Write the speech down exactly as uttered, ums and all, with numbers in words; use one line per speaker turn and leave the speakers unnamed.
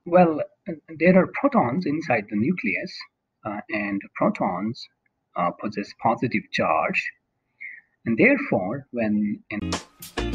Well, uh, there are protons inside the nucleus, uh, and protons uh, possess positive charge, and therefore, when an